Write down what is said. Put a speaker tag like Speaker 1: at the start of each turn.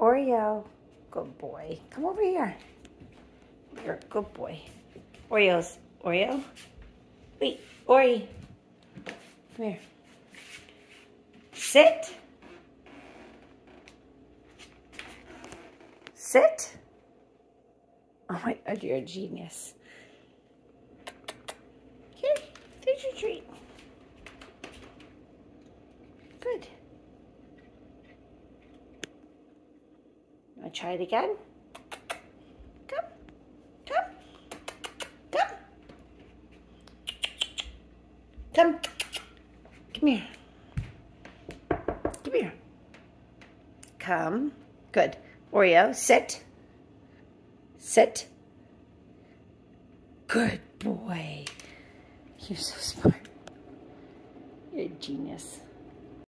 Speaker 1: Oreo. Good boy. Come over here. You're a good boy. Oreos. Oreo. Wait, Ori. Come here. Sit. Sit. Oh my God, you're a genius. Here, there's your treat. Good. You want to try it again? Come. Come. Come. Come. Come here. Come here. Come. Good. Oreo, sit. Sit. Good boy. You're so smart. You're a genius.